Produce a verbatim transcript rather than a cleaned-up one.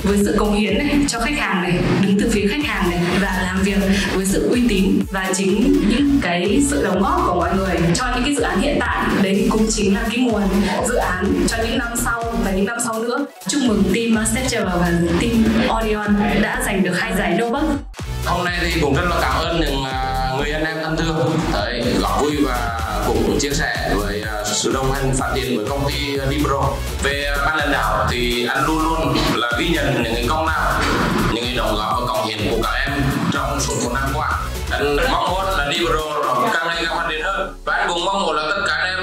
với sự cống hiến này cho khách hàng này, đứng từ phía khách hàng này và làm việc với sự uy tín, và chính những cái sự đóng góp của mọi người cho những cái dự án hiện tại đấy cũng chính là cái nguồn dự án cho những năm sau và những năm sau nữa. Chúc mừng team Master và team Orion đã giành được hai giải Nobel. Hôm nay thì cũng rất là cảm ơn những người anh em thân thương tới góp vui và cũng chia sẻ với sự đồng hành phát triển với công ty Libero. Về ban lãnh đạo thì anh luôn luôn là ghi nhận những cái công lao, những cái đóng góp và cống hiến của các em trong suốt một năm qua. Anh mong muốn là Libero càng ngày càng phát triển hơn, và anh cũng mong muốn là tất cả anh em